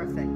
perfect.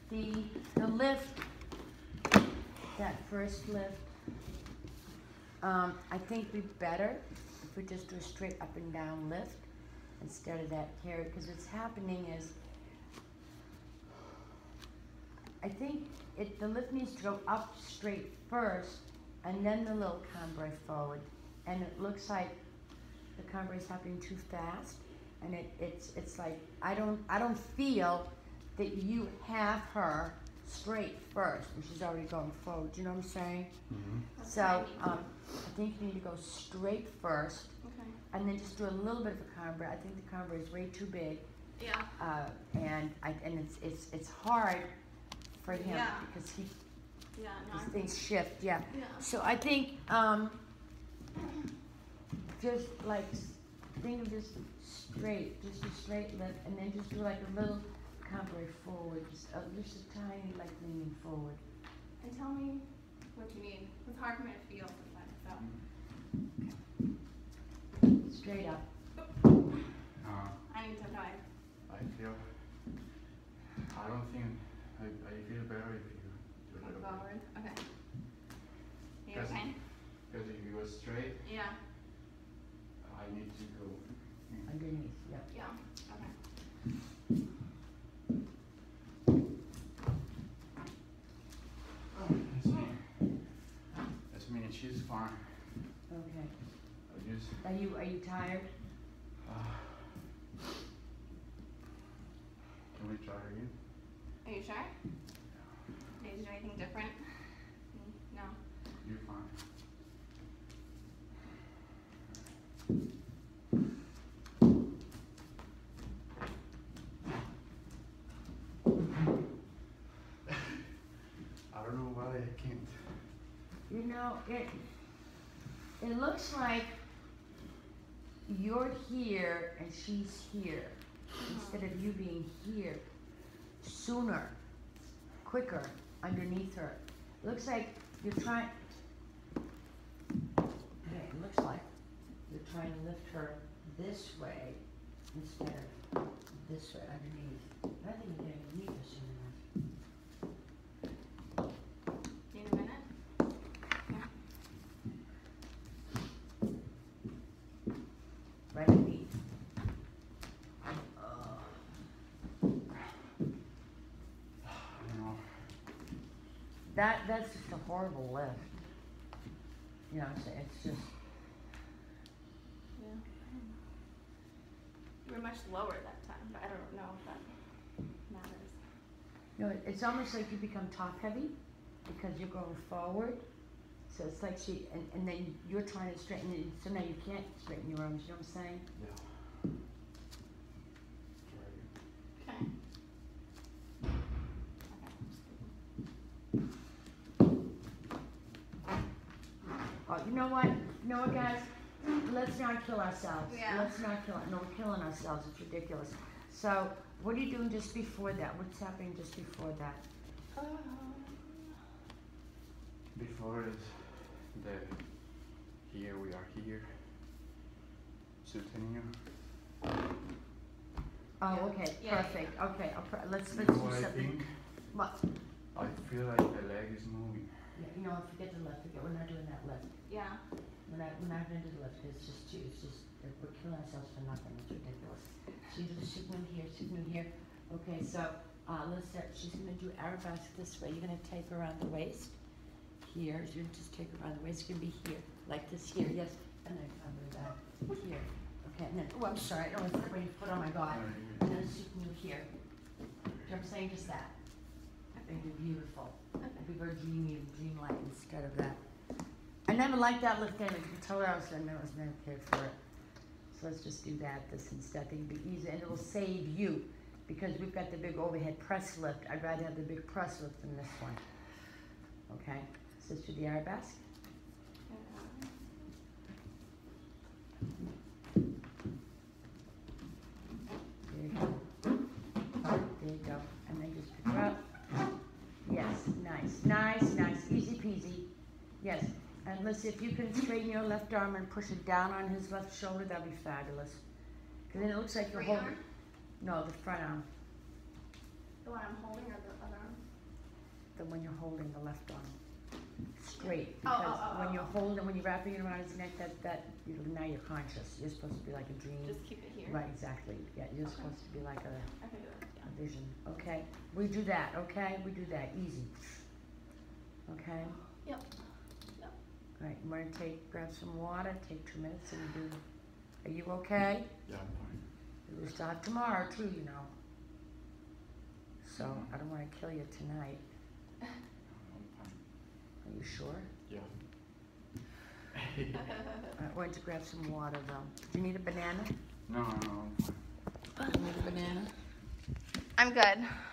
The lift, that first lift, I think be better if we just do a straight up and down lift instead of that carry, because what's happening is, I think the lift needs to go up straight first, and then the little cambray forward, and it looks like the cambray is happening too fast, and it's like, I don't feel that you have her straight first, and she's already going forward. Do you know what I'm saying? Mm-hmm. So I think you need to go straight first, Okay. and then just do a little bit of a cambray. I think the cambray is way too big, Yeah. and it's hard for him Yeah. because Yeah. No, these things shift. Yeah. yeah. So I think just like think of just a straight lift, and then just do like a little cambray forward, just a tiny like leaning forward. And tell me what you need. It's hard for me to feel sometimes. So Straight up. I need some time. I feel. I don't think. I feel better if you do a little bit. Forward. Okay. You Does- okay? Because if you go straight, Yeah. I need to go. Underneath. Yep. Yeah. Okay. That's me. She's fine. Okay. I just. Are you tired? Can we try again? Are you sure? Did you do anything different? No. You're fine. I don't know why I can't. You know, it looks like you're here and she's here instead of you being here sooner, quicker underneath her. Looks like you're trying. Yeah, it looks like you're trying to lift her this way instead of this way underneath. I think you're getting underneath her soon enough. Need a minute? Right underneath. No. That's just a horrible lift. You know, it's just. Yeah. You were much lower that time, but I don't know if that matters. You know, it's almost like you become top heavy because you're going forward. So it's like and then you're trying to straighten it, so now you can't straighten your arms, you know what I'm saying? Yeah. Try again. Okay. Oh, you know what, guys? Let's not kill ourselves. Yeah. Let's not kill it. No, we're killing ourselves. It's ridiculous. So, what are you doing just before that? What's happening just before that? Before is the here we are here. Soutenir. Oh, Yeah. okay, Yeah, perfect. Okay, let's You do know what I something. think? What? I feel like the leg is moving. Yeah, you know, forget the lift. We're not doing that lift. Yeah. We're not going to do the lift. It's just we're killing ourselves for nothing. It's ridiculous. So you do the signal here. Okay, so let's start. She's going to do arabesque this way. You're going to take her around the waist. Here, you just take her around the waist. It's going to be here, like this here, yes. And then cover that here. Okay, and then, oh, I'm sorry. I don't want to put your foot on my God. And then signal here. You know what I'm saying? Just that. It'd be beautiful. It'd be very dreamlike instead of that. I never liked that lift anyway. You told her I was never cared for it. So let's just do that. This instead. I think it'd be easier, and it will save you because we've got the big overhead press lift. I'd rather have the big press lift than this one. Okay. So let's do the arabesque. There you go. There you go. And then just pick her up. Yes, nice, easy peasy. Yes, and listen, if you can straighten your left arm and push it down on his left shoulder, that'd be fabulous. Because then it looks like you're Free holding. arm? No, the front arm. The one I'm holding or the other arm? holding the left arm straight. Oh, Because oh, oh, when oh. you're holding, when you're wrapping it around his neck, now you're conscious. You're supposed to be like a dream. Just keep it here. Right, exactly. Yeah, you're Okay. supposed to be like a I can do it. Yeah. vision. Okay? We do that, okay? We do that, easy. Okay? Yep. All right, I'm gonna grab some water, take 2 minutes and do, are you okay? Yeah, I'm fine. We start tomorrow too, you know. So, I don't wanna kill you tonight. I'm fine. Are you sure? Yeah. I went to grab some water though. Do you need a banana? No, I'm fine. Do you need a banana? I'm good.